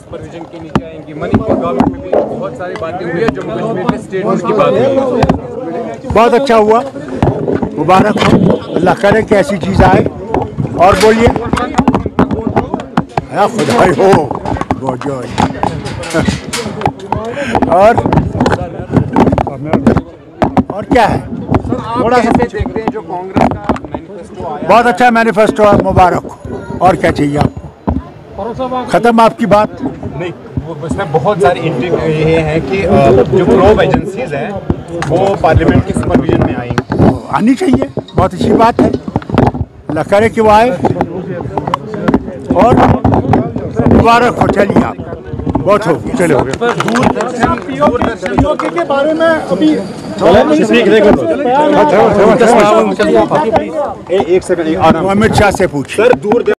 Supervision के नीचे आएंगी। मनी गवर्नमेंट में भी बहुत सारी बातें हुई है, जम्मू कश्मीर में स्टेटहुड की बात हुई। बहुत अच्छा हुआ, मुबारक हो, अल्लाह करे कि ऐसी चीज़ आए। और बोलिए, खुदाई हो और क्या है? थोड़ा सा देखते हैं जो कांग्रेस का मैनिफेस्टो आया, बहुत अच्छा मैनिफेस्टो है, मुबारक हो। और क्या चाहिए आपको? खत्म आपकी बात? नहीं, उसमें बहुत सारी ये हैं कि जो प्रोब एजेंसीज हैं वो पार्लियामेंट के सुपरविजन में आएंगी। आनी चाहिए, बहुत अच्छी बात है, अल्लाह करे कि वो आए। और मुबारक हो, चलिए आप, बहुत हो गया, चले हो गया। के बारे में अभी एक सेकंड, अमित शाह से पूछिए।